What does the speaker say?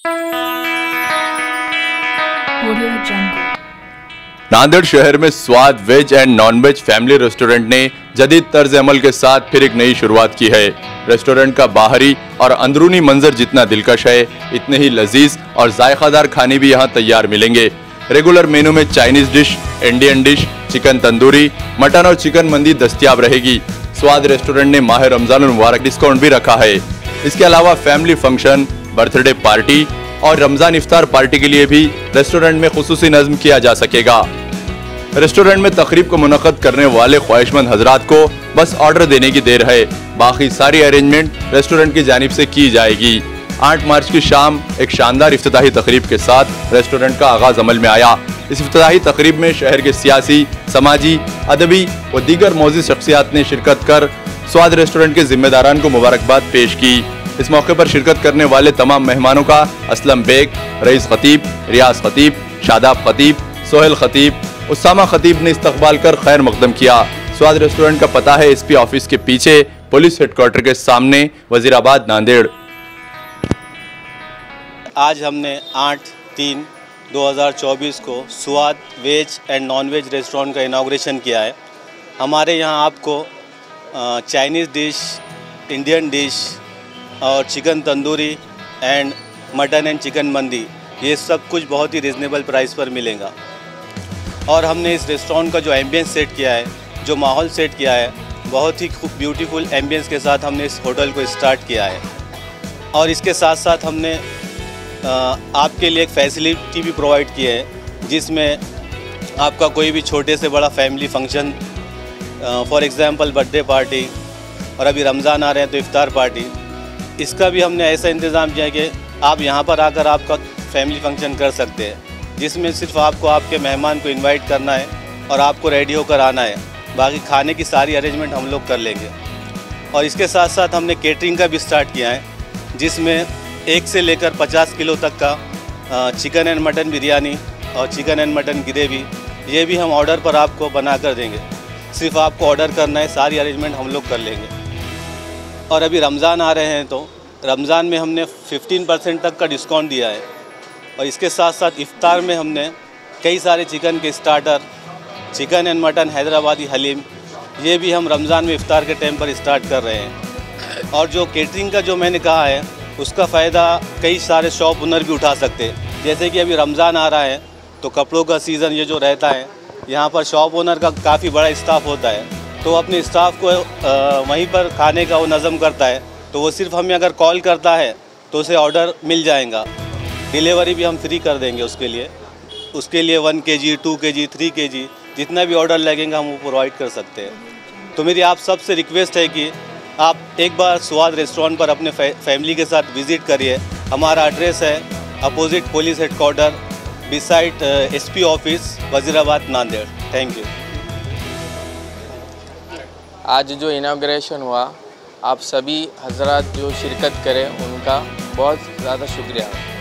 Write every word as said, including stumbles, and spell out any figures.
नांदेड़ शहर में Swad veg and non veg family restaurant ने जदीद तर्ज अमल के साथ फिर एक नई शुरुआत की है। रेस्टोरेंट का बाहरी और अंदरूनी मंजर जितना दिलकश है, इतने ही लजीज और जायकादार खाने भी यहाँ तैयार मिलेंगे। रेगुलर मेनू में Chinese dish, Indian dish, chicken tandoori, mutton और चिकन मंदी दस्तयाब रहेगी। स्वाद रेस्टोरेंट ने माह रमजान मुबारक डिस्काउंट भी रखा है। इसके अलावा फैमिली फंक्शन, बर्थडे पार्टी और रमजान इफ्तार पार्टी के लिए भी रेस्टोरेंट में खुसूसी नज़्म किया जा सकेगा। रेस्टोरेंट में तकरीब को मुनक़्क़द करने वाले ख्वाहिशमंद हजरात को बस ऑर्डर देने की देर है। बाकी सारी अरेंजमेंट रेस्टोरेंट की जानिब से की जाएगी। आठ मार्च की शाम एक शानदार इफ्तिताही तकरीब के साथ रेस्टोरेंट का आगाज अमल में आया। इस इफ्तिताही तकरीब में शहर के सियासी, समाजी, अदबी व दीगर मौजूद शख्सियात ने शिरकत कर स्वाद रेस्टोरेंट के जिम्मेदारान को मुबारकबाद पेश की। इस मौके पर शिरकत करने वाले तमाम मेहमानों का असलम बेग, रईस खतीब, रियाज खतीब, शादाब खतीब, सोहेल खतीब, उसामा खतीब ने इस्तकबाल कर खैर मकदम किया। स्वाद रेस्टोरेंट का पता है एसपी ऑफिस के पीछे, पुलिस हेडक्वार्टर के सामने, वजीराबाद, नांदेड़। आज हमने आठ तीन दो हज़ार चौबीस को Swad veg and non veg restaurant का इनाग्रेशन किया है। हमारे यहाँ आपको चाइनीज़ डिश, इंडियन डिश और chicken tandoori and mutton and chicken मंदी, ये सब कुछ बहुत ही रिजनेबल प्राइस पर मिलेगा। और हमने इस रेस्टोरेंट का जो एम्बियंस सेट किया है, जो माहौल सेट किया है, बहुत ही खूब ब्यूटीफुल एम्बियंस के साथ हमने इस होटल को स्टार्ट किया है। और इसके साथ साथ हमने आपके लिए एक फैसिलिटी भी प्रोवाइड की है, जिसमें आपका कोई भी छोटे से बड़ा family function, for example birthday party, और अभी रमज़ान आ रहे हैं तो इफ्तार पार्टी, इसका भी हमने ऐसा इंतज़ाम किया है कि आप यहाँ पर आकर आपका फैमिली फंक्शन कर सकते हैं, जिसमें सिर्फ आपको आपके मेहमान को इनवाइट करना है और आपको रेडी होकर आना है। बाकी खाने की सारी अरेंजमेंट हम लोग कर लेंगे। और इसके साथ साथ हमने केटरिंग का भी स्टार्ट किया है, जिसमें एक से लेकर पचास किलो तक का चिकन एंड मटन बिरयानी और चिकन एंड मटन ग्रेवी, ये भी हम ऑर्डर पर आपको बना कर देंगे। सिर्फ आपको ऑर्डर करना है, सारी अरेंजमेंट हम लोग कर लेंगे। और अभी रमज़ान आ रहे हैं तो रमज़ान में हमने पंद्रह परसेंट तक का डिस्काउंट दिया है। और इसके साथ साथ इफ्तार में हमने कई सारे चिकन के starter, chicken and mutton Hyderabadi haleem, ये भी हम रमज़ान में इफ्तार के टाइम पर स्टार्ट कर रहे हैं। और जो केटरिंग का जो मैंने कहा है, उसका फ़ायदा कई सारे शॉप ओनर भी उठा सकते हैं। जैसे कि अभी रमज़ान आ रहा है तो कपड़ों का सीज़न ये जो रहता है, यहाँ पर शॉप ओनर का काफ़ी बड़ा स्टाफ होता है, तो अपने स्टाफ को आ, वहीं पर खाने का वो नज़म करता है। तो वो सिर्फ हमें अगर कॉल करता है तो उसे ऑर्डर मिल जाएगा। डिलीवरी भी हम फ्री कर देंगे उसके लिए। उसके लिए वन के जी, टू के जी, थ्री के जी, जितना भी ऑर्डर लगेगा हम वो प्रोवाइड कर सकते हैं। तो मेरी आप सबसे रिक्वेस्ट है कि आप एक बार स्वाद रेस्टोरेंट पर अपने फै, फैमिली के साथ विज़िट करिए। हमारा एड्रेस है opposite police headquarter, beside SP office, Wazirabad, Nanded. Thank you. आज जो इनाग्रेशन हुआ, आप सभी हजरात जो शिरकत करें उनका बहुत ज़्यादा शुक्रिया।